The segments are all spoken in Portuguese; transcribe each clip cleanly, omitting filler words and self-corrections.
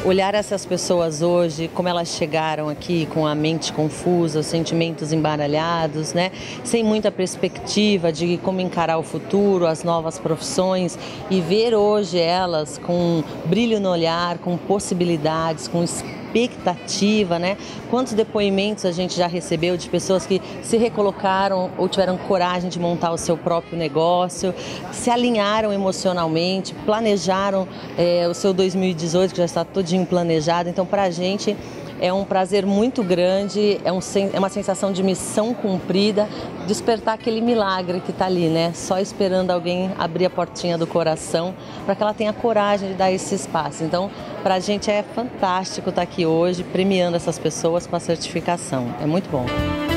olhar essas pessoas hoje, como elas chegaram aqui com a mente confusa, os sentimentos embaralhados, né? Sem muita perspectiva de como encarar o futuro, as novas profissões, e ver hoje elas com brilho no olhar, com possibilidades, com expectativa, né? Quantos depoimentos a gente já recebeu de pessoas que se recolocaram ou tiveram coragem de montar o seu próprio negócio, se alinharam emocionalmente, planejaram o seu 2018, que já está todinho planejado. Então, para a gente é um prazer muito grande, é uma sensação de missão cumprida, despertar aquele milagre que está ali, né? Só esperando alguém abrir a portinha do coração para que ela tenha coragem de dar esse espaço. Então, para a gente é fantástico estar aqui hoje, premiando essas pessoas com a certificação. É muito bom.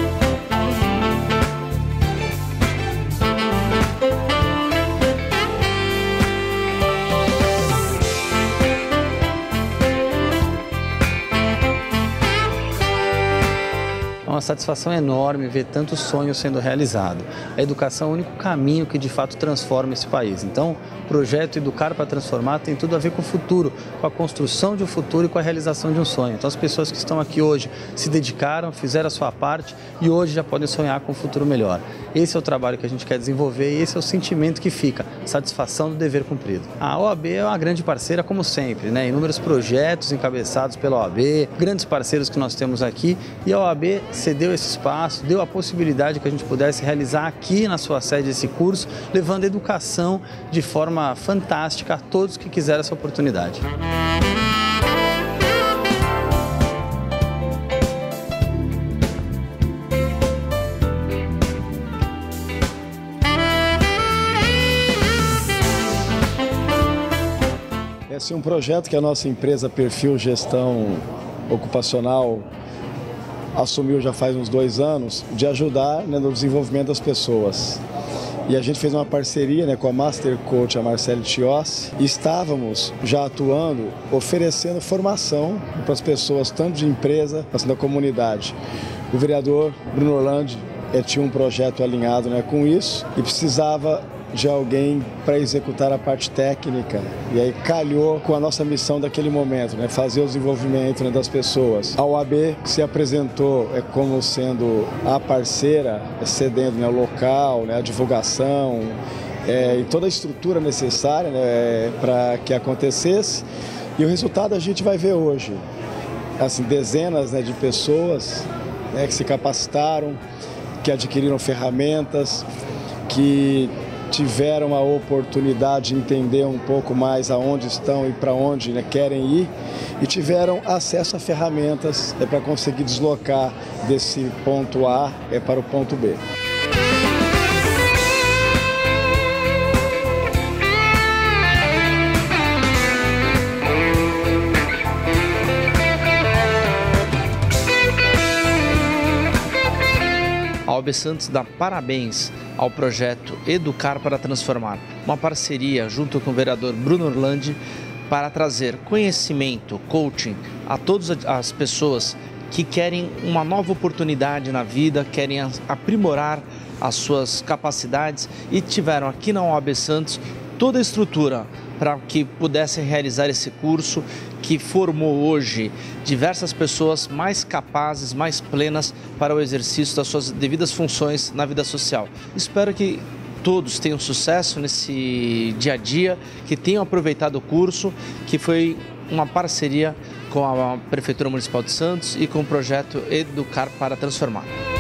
É uma satisfação enorme ver tantos sonhos sendo realizados. A educação é o único caminho que de fato transforma esse país. Então, o projeto Educar para Transformar tem tudo a ver com o futuro, com a construção de um futuro e com a realização de um sonho. Então, as pessoas que estão aqui hoje se dedicaram, fizeram a sua parte e hoje já podem sonhar com um futuro melhor. Esse é o trabalho que a gente quer desenvolver e esse é o sentimento que fica, satisfação do dever cumprido. A OAB é uma grande parceira, como sempre, né? Inúmeros projetos encabeçados pela OAB, grandes parceiros que nós temos aqui, e a OAB cedeu esse espaço, deu a possibilidade que a gente pudesse realizar aqui na sua sede esse curso, levando educação de forma fantástica a todos que quiserem essa oportunidade. Esse é um projeto que a nossa empresa Perfil Gestão Ocupacional assumiu já faz uns 2 anos, de ajudar, né, no desenvolvimento das pessoas. E a gente fez uma parceria, né, com a Master Coach, a Marcele Tiossi, e estávamos já atuando, oferecendo formação para as pessoas, tanto de empresa, quanto da comunidade. O vereador Bruno Orlandi tinha um projeto alinhado, né, com isso e precisava de alguém para executar a parte técnica, e aí calhou com a nossa missão daquele momento, né, fazer o desenvolvimento, né, das pessoas. A OAB se apresentou como sendo a parceira, cedendo, né, o local, né, a divulgação e toda a estrutura necessária, né, para que acontecesse, e o resultado a gente vai ver hoje. Assim, dezenas, né, de pessoas, né, que se capacitaram, que adquiriram ferramentas, que tiveram a oportunidade de entender um pouco mais aonde estão e para onde, né, querem ir, e tiveram acesso a ferramentas para conseguir deslocar desse ponto A para o ponto B. A OAB Santos dá parabéns ao projeto Educar para Transformar, uma parceria junto com o vereador Bruno Orlandi para trazer conhecimento, coaching a todas as pessoas que querem uma nova oportunidade na vida, querem aprimorar as suas capacidades e tiveram aqui na OAB Santos toda a estrutura para que pudessem realizar esse curso que formou hoje diversas pessoas mais capazes, mais plenas para o exercício das suas devidas funções na vida social. Espero que todos tenham sucesso nesse dia a dia, que tenham aproveitado o curso, que foi uma parceria com a Prefeitura Municipal de Santos e com o projeto Educar para Transformar.